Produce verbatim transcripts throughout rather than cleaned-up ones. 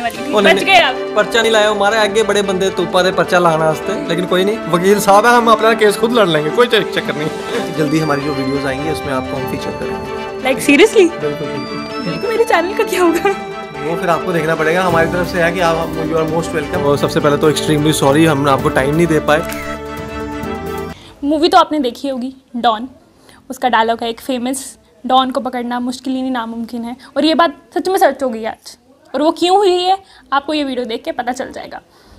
वाली थी, बच गए आप। पर्चा नहीं लाया, हमारे आगे बड़े बंदे तुपा दे पर्चा लाना वास्ते, लेकिन कोई नहीं, वकील साहब है, हम अपना केस खुद लड़ लेंगे, कोई चक्कर नहीं। जल्दी हमारी जो वीडियोस आएंगी उसमें आपको हम फीचर करेंगे। Like seriously? बिल्कुल बिल्कुल। मेरे चैनल का क्या होगा वो फिर आपको देखना पड़ेगा। हमारी तरफ से है कि आप यू आर मोस्ट वेलकम। और सबसे पहले तो एक्सट्रीमली सॉरी, हम आपको टाइम नहीं दे पाए। मूवी तो आपने देखी होगी, डॉन। उसका डायलॉग है एक फेमस, डॉन को पकड़ना मुश्किल ही नहीं नामुमकिन है। और ये बात सच में सच हो गई आज, और वो क्यों हुई है आपको ये वीडियो देख के पता चल जाएगा।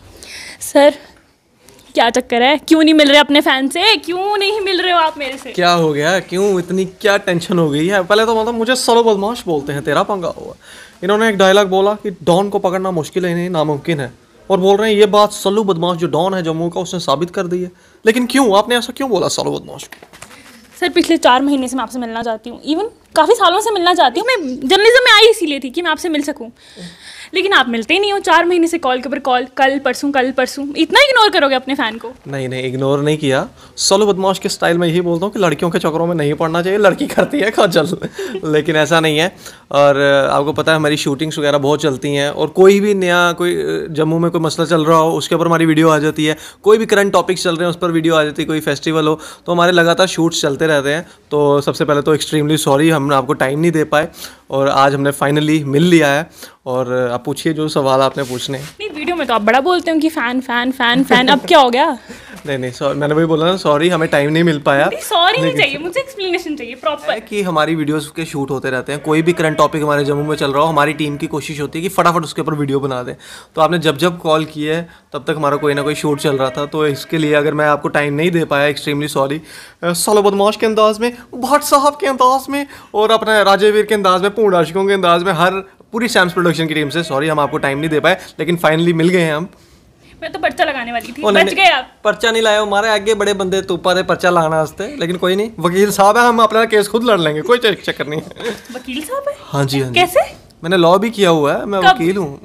सर क्या चक्कर है, क्यों नहीं मिल रहे अपने फैन से, क्यों नहीं मिल रहे हो आप मेरे से? क्या हो गया, क्यों इतनी क्या टेंशन हो गई है? पहले तो मतलब मुझे सरो बदमाश बोलते हैं, तेरा पंगा हुआ। इन्होंने एक डायलॉग बोला कि डॉन को पकड़ना मुश्किल है नहीं नामुमकिन है, और बोल रहे हैं ये बात सल्लू बदमाश जो डॉन है जम्मू का उसने साबित कर दी है। लेकिन क्यों आपने ऐसा क्यों बोला सल्लू बदमाश? सर पिछले चार महीने से मैं आपसे मिलना चाहती हूँ, इवन काफ़ी सालों से मिलना चाहती हूँ। मैं जर्नलिज्म में आई इसीलिए थी कि मैं आपसे मिल सकूँ, लेकिन आप मिलते ही नहीं हो। चार महीने से कॉल के ऊपर कॉल, कल परसों कल परसों, इतना इग्नोर करोगे अपने फ़ैन को? नहीं नहीं इग्नोर नहीं किया। सल्लू बदमाश के स्टाइल में यही बोलता हूँ कि लड़कियों के चक्करों में नहीं पड़ना चाहिए, लड़की करती है खजल लेकिन ऐसा नहीं है। और आपको पता है हमारी शूटिंग्स वगैरह बहुत चलती हैं, और कोई भी नया कोई जम्मू में कोई मसला चल रहा हो उसके ऊपर हमारी वीडियो आ जाती है, कोई भी करंट टॉपिक्स चल रहे हैं उस पर वीडियो आ जाती है, कोई फेस्टिवल हो, तो हमारे लगातार शूट्स चलते रहते हैं। तो सबसे पहले तो एक्सट्रीमली सॉरी, हम आपको टाइम नहीं दे पाए, और आज हमने फाइनली मिल लिया है। और आप पूछिए जो सवाल आपने पूछने। नहीं वीडियो में तो आप बड़ा बोलते हो कि फ़ैन फ़ैन फ़ैन फ़ैन, अब क्या हो गया? नहीं नहीं सॉरी, मैंने वही बोला ना, सॉरी हमें टाइम नहीं मिल पाया। सॉरी नहीं चाहिए मुझे, एक्सप्लेनेशन चाहिए प्रॉपर कि हमारी वीडियोस के शूट होते रहते हैं, कोई भी करंट टॉपिक हमारे जम्मू में चल रहा हो, हमारी टीम की कोशिश होती है कि फटाफट उसके ऊपर वीडियो बना दें। तो आपने जब जब कॉल किए तब तक हमारा कोई ना कोई शूट चल रहा था, तो इसके लिए अगर मैं आपको टाइम नहीं दे पाया, एक्सट्रीमली सॉरी। सल्लू बदमाश के अंदाज में, भट्ट साहब के अंदाज में, और अपने राजेवीर के अंदाज में, पूर्ण आशिकों के अंदाज में, हर पूरी सैम्स प्रोडक्शन की टीम से सॉरी, हम आपको टाइम नहीं दे पाए, लेकिन फाइनली मिल गए हैं हम। मैं तो पर्चा लगाने वाली थी, बच गए आप। पर्चा नहीं लाया, हमारे आगे बड़े बंदे तुपा दे पर्चा लाना वास्ते, लेकिन कोई नहीं, वकील साहब है, हम अपना केस खुद लड़ लेंगे, कोई चक्कर नहीं। वकील साहब है? हाँ जी हाँ जी। कैसे? मैंने लॉ भी किया हुआ है, मैं वकील हूँ।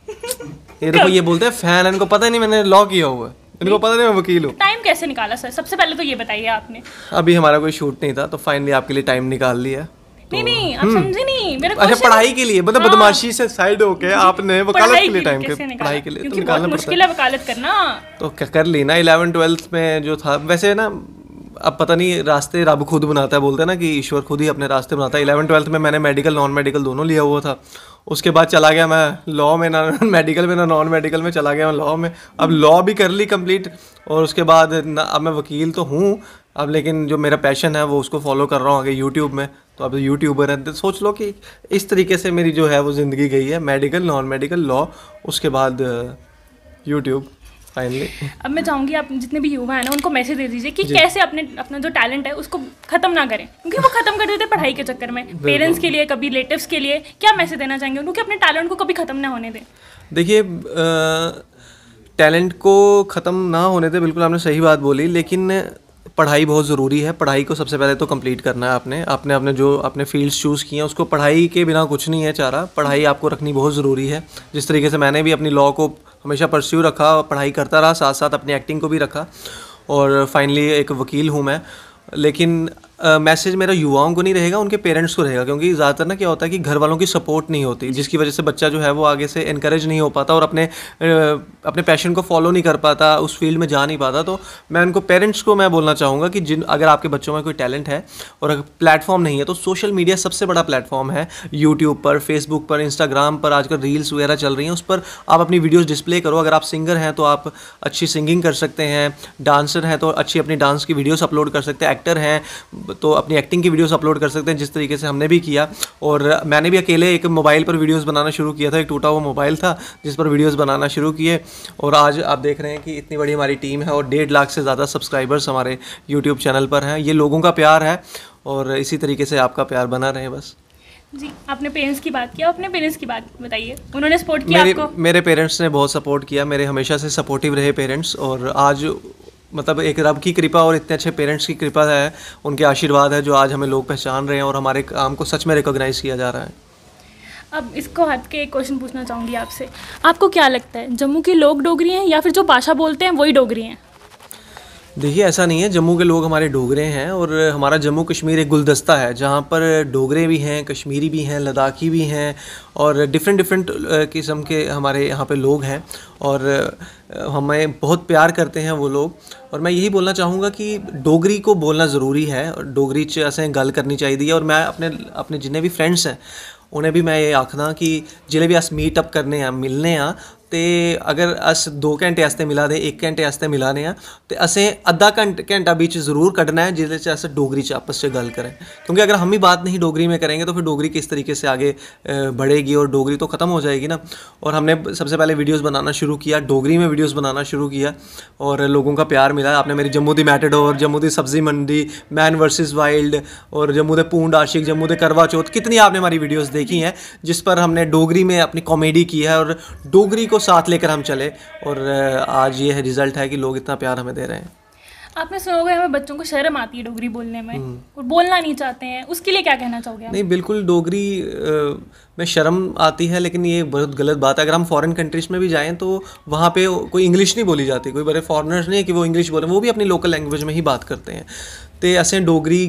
ये देखो ये बोलते हैं फैन, इनको पता ही नहीं मैंने लॉ किया हुआ है, इनको पता नहीं मैं वकील हूँ। टाइम कैसे निकाला सर, सबसे पहले तो ये बताइए आपने। अभी हमारा कोई शूट नहीं था, तो फाइनली आपके लिए टाइम निकाल लिया। नहीं नहीं आप समझे नहीं मेरा। अच्छा पढ़ाई के लिए, मतलब बदमाशी से साइड होके आपने वकालत के लिए टाइम के, पढ़ाई के लिए तो निकालना मुश्किल है वकालत करना, तो क्या कर ली ना। इलेवन ट्वेल्थ में जो था, वैसे ना अब पता नहीं, रास्ते रब खुद बनाता है, बोलते हैं ना कि ईश्वर खुद ही अपने रास्ते बनाता है। इलेवन ट्वेल्थ में मैंने मेडिकल नॉन मेडिकल दोनों लिया हुआ था, उसके बाद चला गया मैं लॉ में, ना मेडिकल में ना नॉन मेडिकल में, चला गया मैं लॉ में। अब लॉ भी कर ली कंप्लीट, और उसके बाद ना अब मैं वकील तो हूँ अब, लेकिन जो मेरा पैशन है वो उसको फॉलो कर रहा हूँ आगे यूट्यूब में। तो अब यूट्यूबर है, तो सोच लो कि इस तरीके से मेरी जो है वो ज़िंदगी गई है, मेडिकल नॉन मेडिकल लॉ, उसके बाद यूट्यूब फाइनली। अब मैं चाहूँगी आप जितने भी युवा हैं ना उनको मैसेज दे दीजिए कि कैसे अपने अपना जो टैलेंट है उसको ख़त्म ना करें, क्योंकि वो ख़त्म कर देते हैं पढ़ाई के चक्कर में। पेरेंट्स के लिए, कभी रिलेटिव्स के लिए क्या मैसेज देना चाहेंगे उनको कि अपने टैलेंट को कभी ख़त्म ना होने दें? देखिए टैलेंट को ख़त्म ना होने दें, बिल्कुल आपने सही बात बोली, लेकिन पढ़ाई बहुत ज़रूरी है। पढ़ाई को सबसे पहले तो कंप्लीट करना है आपने, आपने अपने जो अपने फील्ड्स चूज़ किए हैं उसको, पढ़ाई के बिना कुछ नहीं है चारा, पढ़ाई आपको रखनी बहुत ज़रूरी है। जिस तरीके से मैंने भी अपनी लॉ को हमेशा परस्यू रखा, पढ़ाई करता रहा, साथ साथ अपनी एक्टिंग को भी रखा, और फाइनली एक वकील हूँ मैं। लेकिन मैसेज uh, मेरा युवाओं को नहीं रहेगा, उनके पेरेंट्स को रहेगा, क्योंकि ज़्यादातर ना क्या होता है कि घर वालों की सपोर्ट नहीं होती, जिसकी वजह से बच्चा जो है वो आगे से इनकरेज नहीं हो पाता और अपने uh, अपने पैशन को फॉलो नहीं कर पाता, उस फील्ड में जा नहीं पाता। तो मैं उनको पेरेंट्स को मैं बोलना चाहूँगा कि जिन अगर आपके बच्चों में कोई टैलेंट है और अगर प्लेटफॉर्म नहीं है, तो सोशल मीडिया सबसे बड़ा प्लेटफॉर्म है। यूट्यूब पर, फेसबुक पर, इंस्टाग्राम पर आजकल रील्स वगैरह चल रही हैं, उस पर आप अपनी वीडियोज़ डिस्प्ले करो। अगर आप सिंगर हैं तो आप अच्छी सिंगिंग कर सकते हैं, डांसर हैं तो अच्छी अपनी डांस की वीडियोज़ अपलोड कर सकते हैं, एक्टर हैं तो अपनी एक्टिंग की वीडियोस अपलोड कर सकते हैं, जिस तरीके से हमने भी किया। और मैंने भी अकेले एक मोबाइल पर वीडियोस बनाना शुरू किया था, एक टूटा हुआ मोबाइल था जिस पर वीडियोस बनाना शुरू किए, और आज आप देख रहे हैं कि इतनी बड़ी हमारी टीम है और डेढ़ लाख से ज़्यादा सब्सक्राइबर्स हमारे यूट्यूब चैनल पर हैं। ये लोगों का प्यार है और इसी तरीके से आपका प्यार बना रहे बस। जी आपने पेरेंट्स की बात किया, अपने पेरेंट्स की बात बताइए, उन्होंने सपोर्ट किया मेरे, आपको? मेरे पेरेंट्स ने बहुत सपोर्ट किया, मेरे हमेशा से सपोर्टिव रहे पेरेंट्स, और आज मतलब एक रब की कृपा और इतने अच्छे पेरेंट्स की कृपा है, उनके आशीर्वाद है जो आज हमें लोग पहचान रहे हैं और हमारे काम को सच में रिकॉग्नाइज़ किया जा रहा है। अब इसको हट के एक क्वेश्चन पूछना चाहूँगी आपसे, आपको क्या लगता है जम्मू के लोग डोगरी हैं या फिर जो भाषा बोलते हैं वही डोगरी हैं? देखिए ऐसा नहीं है, जम्मू के लोग हमारे डोगरे हैं और हमारा जम्मू कश्मीर एक गुलदस्ता है जहाँ पर डोगरे भी हैं, कश्मीरी भी हैं, लद्दाखी भी हैं और डिफरेंट डिफरेंट किस्म के हमारे यहाँ पे लोग हैं और हमें बहुत प्यार करते हैं वो लोग। और मैं यही बोलना चाहूँगा कि डोगरी को बोलना ज़रूरी है और डोगरी च असें गल करनी चाहिए। और मैं अपने अपने जिन्ने भी फ्रेंड्स हैं उन्हें भी मैं ये आखना कि जिले भी अस मीट अप करने हैं, मिलने हैं, तो अगर अस दो घंटे आस्ते मिला दे, एक घंटे आस्ते मिला ने तो असें अद्धा घंटा घंटा बिच जरूर कड्ढना है जिसदे च अस डोगरी च आपस च गल करें, क्योंकि अगर हम ही बात नहीं डोगरी में करेंगे तो फिर डोगरी किस तरीके से आगे बढ़ेगी और डोगरी तो ख़त्म हो जाएगी ना। और हमने सबसे पहले वीडियोज़ बनाना शुरू किया, डोगरी में वीडियोज़ बनाना शुरू किया और लोगों का प्यार मिला। आपने मेरी जम्मू दी मैटाडोर, जम्मू दी सब्जी मंडी, मैन वर्सेस वाइल्ड और जम्मू दे पूंड आशिक, जम्मू दे करवा चौथ, कितनी आपने हमारी वीडियोज़ देखी हैं जिस पर हमने डोगरी में अपनी कॉमेडी की है और डोगरी को साथ लेकर हम चले और आज ये रिजल्ट है कि लोग इतना प्यार हमें दे रहे हैं। आपने सुना होगा हमें बच्चों को शर्म आती है डोगरी बोलने में और बोलना नहीं चाहते हैं, उसके लिए क्या कहना चाहोगे आप? नहीं, बिल्कुल डोगरी में शर्म आती है लेकिन ये बहुत गलत बात है। अगर हम फॉरेन कंट्रीज़ में भी जाएं तो वहाँ पे कोई इंग्लिश नहीं बोली जाती, कोई बड़े फॉरेनर्स नहीं है कि वो इंग्लिश बोलें, वो भी अपनी लोकल लैंग्वेज में ही बात करते हैं। तो असें डोगरी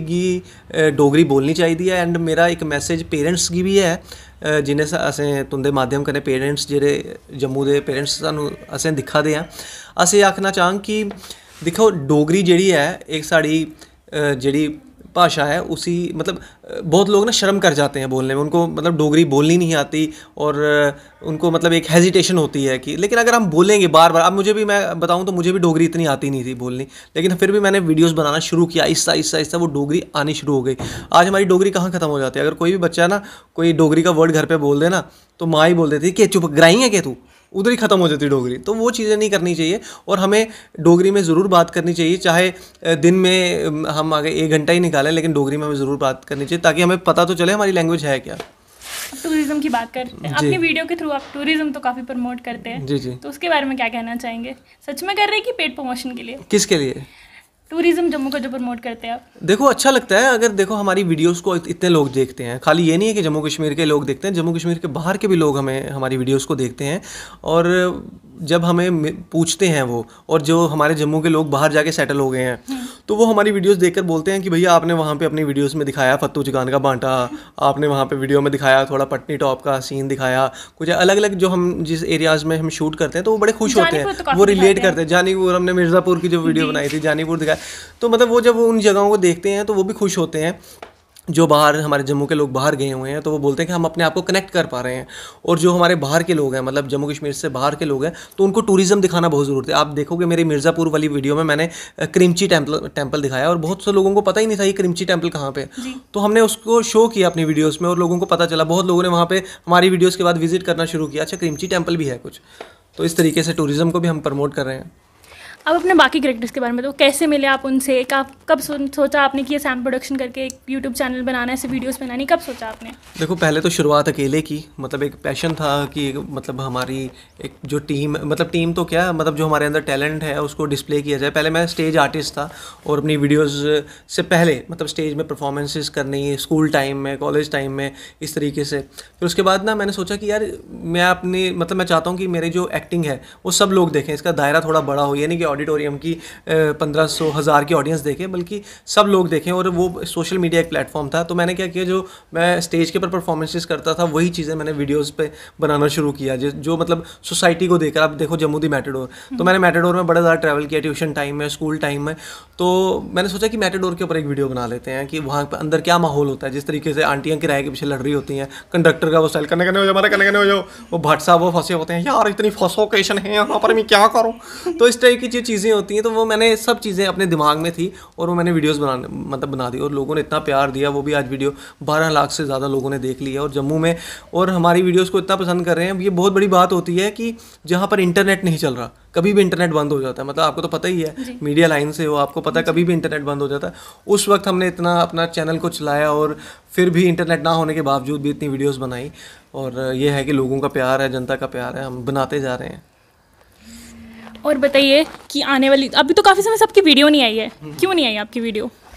की डोगरी बोलनी चाहिए। एंड मेरा एक मैसेज पेरेंट्स की भी है जिन्हें असें तुंदे माध्यम कन्नै पेरेंट्स जेह्ड़े जम्मू दे पेरेंट्स सानू असें दिक्खा दे आं, अस एह् आखना चाह्ङ कि दिक्खो डोगरी जेह्ड़ी है एक साड़ी जेह्ड़ी भाषा है उसी मतलब बहुत लोग ना शर्म कर जाते हैं बोलने में, उनको मतलब डोगरी बोलनी नहीं आती और उनको मतलब एक हेजिटेशन होती है कि, लेकिन अगर हम बोलेंगे बार बार, अब मुझे भी मैं बताऊं तो मुझे भी डोगरी इतनी आती नहीं थी बोलनी, लेकिन फिर भी मैंने वीडियोस बनाना शुरू किया, आहिस्ता आहिस्ता आहिस्ता वो डोगरी आनी शुरू हो गई। आज हमारी डोगरी कहाँ ख़त्म हो जाती है। अगर कोई भी बच्चा ना कोई डोगरी का वर्ड घर पर बोल दे ना तो माँ ही बोल देती कि चुप ग्राई है कि तू, उधर ही ख़त्म हो जाती डोगरी। तो वो चीज़ें नहीं करनी चाहिए और हमें डोगरी में ज़रूर बात करनी चाहिए, चाहे दिन में हम आगे एक घंटा ही निकालें लेकिन डोगरी में हमें ज़रूर बात करनी चाहिए ताकि हमें पता तो चले हमारी लैंग्वेज है क्या। टूरिज्म की बात करते हैं, अपनी वीडियो के थ्रू आप टूरिज्म तो काफ़ी प्रमोट करते हैं जी जी, तो उसके बारे में क्या कहना चाहेंगे? सच में कर रहे हैं कि पेड प्रमोशन के लिए? किसके लिए? टूरिज्म जम्मू का जो प्रमोट करते हैं आप। देखो अच्छा लगता है अगर देखो हमारी वीडियोस को इतने लोग देखते हैं, खाली ये नहीं है कि जम्मू कश्मीर के लोग देखते हैं, जम्मू कश्मीर के बाहर के भी लोग हमें हमारी वीडियोस को देखते हैं। और जब हमें पूछते हैं वो, और जो हमारे जम्मू के लोग बाहर जाके सेटल हो गए हैं तो वो हमारी वीडियोस देखकर बोलते हैं कि भैया आपने वहाँ पे अपनी वीडियोस में दिखाया फत्तू चिकान का बांटा, आपने वहाँ पे वीडियो में दिखाया थोड़ा पटनी टॉप का सीन दिखाया, कुछ अलग अलग जो हम जिस एरियाज़ में हम शूट करते हैं तो वो बड़े खुश होते हैं, तो वो रिलेट करते हैं। जानीपुर हमने मिर्ज़ापुर की जो वीडियो बनाई थी, जानीपुर दिखाया, तो मतलब वो जब वो उन जगहों को देखते हैं तो वो भी खुश होते हैं। जो बाहर हमारे जम्मू के लोग बाहर गए हुए हैं तो वो बोलते हैं कि हम अपने आप को कनेक्ट कर पा रहे हैं। और जो हमारे बाहर के लोग हैं मतलब जम्मू कश्मीर से बाहर के लोग हैं तो उनको टूरिज़्म दिखाना बहुत ज़रूरत है। आप देखोगे मेरी मिर्ज़ापुर वाली वीडियो में मैंने क्रिमची टेम्पल टेम्पल दिखाया और बहुत से लोगों को पता ही नहीं था ये क्रिमची टेम्पल कहाँ पे, तो हमने उसको शो किया अपनी वीडियोज़ में और लोगों को पता चला, बहुत लोगों ने वहाँ पर हमारी वीडियोज़ के बाद विजिट करना शुरू किया, अच्छा क्रिमची टेम्पल भी है कुछ। तो इस तरीके से टूरिज़्म को भी हम प्रमोट कर रहे हैं। अब अपने बाकी कैरेक्टर्स के बारे में तो कैसे मिले आप उनसे, आप कब सोचा आपने कि ये सैम प्रोडक्शन करके एक यूट्यूब चैनल बनाना है, ऐसे वीडियोस बनानी, कब सोचा आपने? देखो पहले तो शुरुआत अकेले की, मतलब एक पैशन था कि मतलब हमारी एक जो टीम मतलब टीम तो क्या मतलब जो हमारे अंदर टैलेंट है उसको डिस्प्ले किया जाए। पहले मैं स्टेज आर्टिस्ट था और अपनी वीडियोज़ से पहले मतलब स्टेज में परफॉर्मेंसेस करनी स्कूल टाइम में, कॉलेज टाइम में, इस तरीके से। फिर उसके बाद ना मैंने सोचा कि यार मैं अपनी मतलब मैं चाहता हूँ कि मेरी जो एक्टिंग है वो सब लोग देखें, इसका दायरा थोड़ा बड़ा हो, यानी कि ऑडिटोरियम की पंद्रह सौ हज़ार की ऑडियंस देखे बल्कि सब लोग देखें। और वो सोशल मीडिया एक प्लेटफॉर्म था तो मैंने क्या किया, जो मैं स्टेज के ऊपर परफॉर्मेंसेस करता था वही चीज़ें मैंने वीडियोस पे बनाना शुरू किया जो, जो मतलब सोसाइटी को देखकर। आप देखो जम्मू दी मैटाडोर, तो मैंने मैटाडोर में बड़ा ज़्यादा ट्रैवल किया ट्यूशन टाइम में, स्कूल टाइम में, तो मैंने सोचा कि मैटाडोर के ऊपर एक वीडियो बना लेते हैं कि वहाँ पर अंदर क्या माहौल होता है। जिस तरीके से आंटियाँ किराए के पीछे लड़ रही होती हैं, कंडक्टर का वो स्टाइल करने करने हो जाओ हमारे करने करने हो जाओ, वो भट्ट साहब वो फंसे होते हैं, यार इतनी फसोकेशन है यहाँ पर मैं क्या करूँ। तो इस टाइप की जो चीज़ें होती हैं तो वो मैंने सब चीज़ें अपने दिमाग में थी और वो मैंने वीडियोस बनाने मतलब बना दी और लोगों ने इतना प्यार दिया। वो भी आज वीडियो बारह लाख से ज़्यादा लोगों ने देख लिया और जम्मू में, और हमारी वीडियोस को इतना पसंद कर रहे हैं। ये बहुत बड़ी बात होती है कि जहाँ पर इंटरनेट नहीं चल रहा, कभी भी इंटरनेट बंद हो जाता है, मतलब आपको तो पता ही है मीडिया लाइन से हो, आपको पता है कभी भी इंटरनेट बंद हो जाता है। उस वक्त हमने इतना अपना चैनल को चलाया और फिर भी इंटरनेट ना होने के बावजूद भी इतनी वीडियोस बनाई। और ये है कि लोगों का प्यार है, जनता का प्यार है, हम बनाते जा रहे हैं। और बताइए कि आने वाली, अभी तो काफ़ी समय से आपकी वीडियो नहीं आई है, क्यों नहीं आई आपकी वीडियो?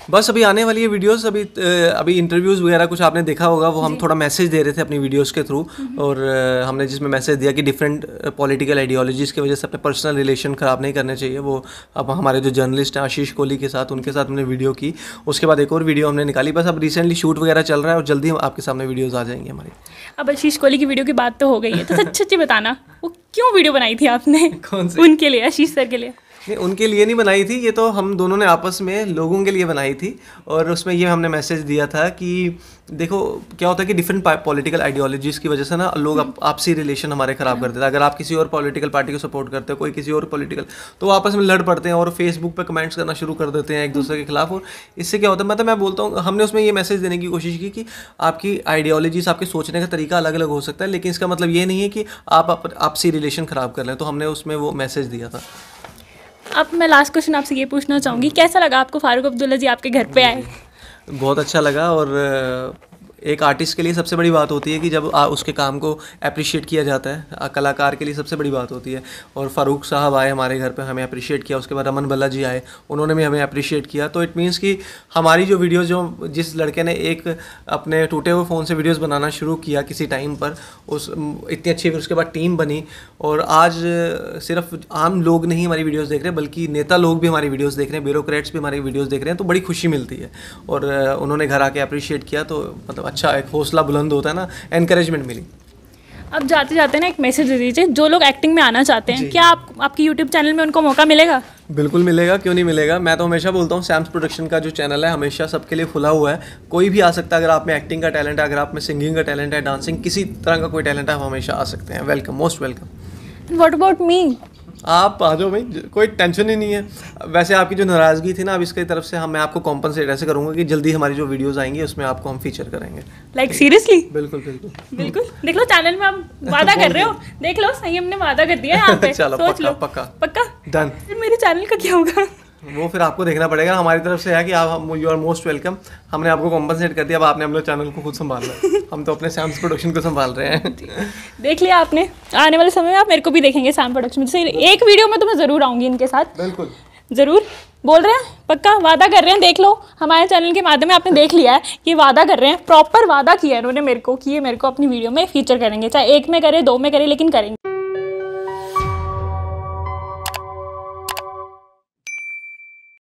बस अभी आने वाली है वीडियोस, अभी अभी इंटरव्यूज़ वगैरह कुछ आपने देखा होगा, वो हम थोड़ा मैसेज दे रहे थे अपनी वीडियोस के थ्रू, और हमने जिसमें मैसेज दिया कि डिफरेंट पॉलिटिकल आइडियोलॉजीज़ की वजह से अपने पर्सनल रिलेशन ख़राब नहीं करने चाहिए। वो अब हमारे जो जर्नलिस्ट हैं आशीष कोहली के साथ, उनके साथ हमने वीडियो की, उसके बाद एक और वीडियो हमने निकाली। बस अब रिसेंटली शूट वगैरह चल रहा है और जल्दी हम आपके सामने वीडियोज़ आ जाएंगी हमारी। अब आशीष कोहली की वीडियो की बात तो हो गई है, तो सच सच्ची बताना वो क्यों वीडियो बनाई थी आपने? कौन सी? उनके लिए, आशीष सर के लिए? नहीं, उनके लिए नहीं बनाई थी, ये तो हम दोनों ने आपस में लोगों के लिए बनाई थी। और उसमें ये हमने मैसेज दिया था कि देखो क्या होता है कि डिफरेंट पॉलिटिकल आइडियोलॉजीज़ की वजह से ना लोग आप, आपसी रिलेशन हमारे ख़राब कर देते हैं। अगर आप किसी और पॉलिटिकल पार्टी को सपोर्ट करते हो, कोई किसी और पॉलिटिकल, तो वो आपस में लड़ पड़ते हैं और फेसबुक पे कमेंट्स करना शुरू कर देते हैं एक दूसरे के खिलाफ। और इससे क्या होता है, मतलब मैं बोलता हूँ, हमने उसमें ये मैसेज देने की कोशिश की कि आपकी आइडियोलॉजीज़, आपके सोचने का तरीका अलग अलग हो सकता है, लेकिन इसका मतलब ये नहीं है कि आप आपसी रिलेशन ख़राब कर लें। तो हमने उसमें वो मैसेज दिया था। अब मैं लास्ट क्वेश्चन आपसे ये पूछना चाहूँगी, कैसा लगा आपको फारूक अब्दुल्ला जी आपके घर पे आए? बहुत अच्छा लगा। और एक आर्टिस्ट के लिए सबसे बड़ी बात होती है कि जब आ, उसके काम को अप्रिशिएट किया जाता है, आ, कलाकार के लिए सबसे बड़ी बात होती है। और फ़ारूक साहब आए हमारे घर पे, हमें अप्रिशिएट किया। उसके बाद रमन बल्ला जी आए, उन्होंने भी हमें अप्रिशिएट किया। तो इट मीन्स कि हमारी जो वीडियोस, जो जिस लड़के ने एक अपने टूटे हुए फ़ोन से वीडियोस बनाना शुरू किया किसी टाइम पर, उस इतनी अच्छी, फिर उसके बाद टीम बनी, और आज सिर्फ आम लोग नहीं हमारी वीडियोज़ देख रहे हैं, बल्कि नेता लोग भी हमारी वीडियोज़ देख रहे हैं, ब्यूरोक्रेट्स भी हमारी वीडियोज़ देख रहे हैं। तो बड़ी खुशी मिलती है। और उन्होंने घर आके अप्रिशिएट किया, तो मतलब अच्छा, एक हौसला बुलंद होता है ना, एनकरेजमेंट मिली। अब जाते जाते ना एक मैसेज दे दीजिए, जो लोग एक्टिंग में आना चाहते हैं, क्या आप आपकी यूट्यूब चैनल में उनको मौका मिलेगा? बिल्कुल मिलेगा, क्यों नहीं मिलेगा। मैं तो हमेशा बोलता हूँ सैम्स प्रोडक्शन का जो चैनल है हमेशा सबके लिए खुला हुआ है। कोई भी आ सकता है। अगर आप में एक्टिंग का टैलेंट है, अगर आप में सिंगिंग का टैलेंट है, डांसिंग, किसी तरह का कोई टैलेंट है, आप हमेशा आ सकते हैं। Welcome, most welcome. What about me? आप आ जाओ भाई, कोई टेंशन ही नहीं है। वैसे आपकी जो नाराज़गी थी ना, अब इसकी तरफ से हम मैं आपको कॉम्पनसेट ऐसे करूँगा कि जल्दी हमारी जो वीडियोस आएंगी उसमें आपको हम फीचर करेंगे। Like seriously? बिल्कुल बिल्कुल बिल्कुल। देख लो चैनल में आप वादा कर रहे हो, देख लो सही, हमने वादा कर दिया है यहाँ पे। चलो, सोच पक्का, लो। पक्का पक्का डन। फिर मेरे चैनल का क्या होगा? वो फिर आपको देखना पड़ेगा। हमारी तरफ से है कि आप, यू आर मोस्ट वेलकम। हमने आपको कॉम्पनसेट कर दिया, अब आपने हम लोग चैनल को खुद संभालना है। हम तो अपने सैम्स प्रोडक्शन को संभाल रहे हैं। देख लिया आपने, आने वाले समय में आप मेरे को भी देखेंगे सैम प्रोडक्शन से। एक वीडियो में तो मैं ज़रूर आऊँगी इनके साथ। बिल्कुल ज़रूर। बोल रहे हैं, पक्का वादा कर रहे हैं। देख लो हमारे चैनल के माध्यम में आपने देख लिया है कि वादा कर रहे हैं, प्रॉपर वादा किया है उन्होंने मेरे को कि ये मेरे को अपनी वीडियो में फीचर करेंगे, चाहे एक में करे, दो में करे, लेकिन करेंगे।